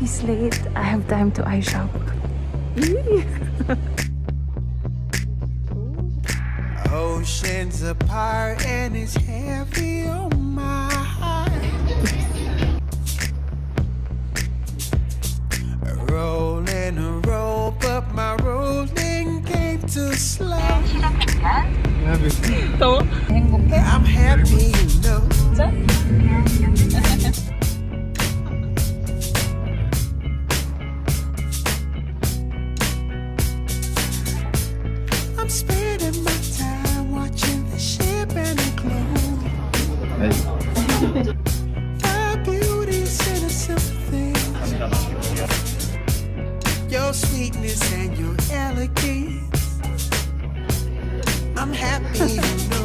He's late. I have time to eye shop. Oceans apart and it's heavy on my heart. Rolling a roll, but my rolling came too slow. 또? 행복해? I'm happy, you know. 진짜? I'm spending my time watching the ship and the glow. My beauty's in a simple thing. Your sweetness and your elegance. I'm happy, you know.